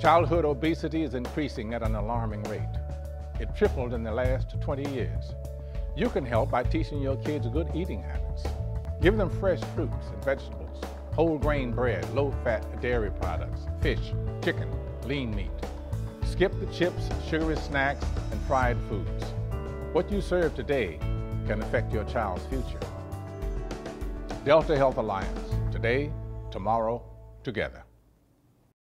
Childhood obesity is increasing at an alarming rate. It tripled in the last 20 years. You can help by teaching your kids good eating habits. Give them fresh fruits and vegetables, whole grain bread, low-fat dairy products, fish, chicken, lean meat. Skip the chips, sugary snacks, and fried foods. What you serve today can affect your child's future. Delta Health Alliance. Today, tomorrow, together.